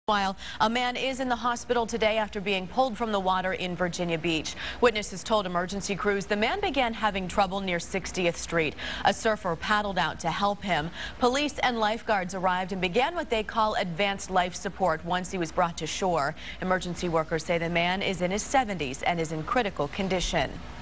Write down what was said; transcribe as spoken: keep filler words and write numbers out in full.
While a man is in the hospital today after being pulled from the water in Virginia Beach. Witnesses told emergency crews the man began having trouble near sixtieth street. A surfer paddled out to help him. Police and lifeguards arrived and began what they call advanced life support once he was brought to shore. Emergency workers say the man is in his seventies and is in critical condition.